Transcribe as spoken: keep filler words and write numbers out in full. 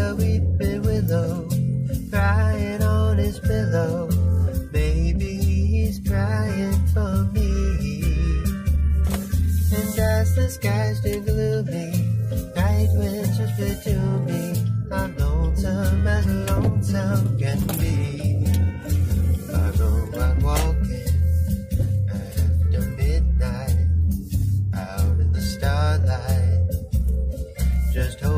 a weeping willow, crying on his pillow. Maybe he's crying for me. And as the skies stay gloomy, night winds whisper to me, I'm lonesome as lonesome can be. I go out walking after midnight, out in the starlight, just hope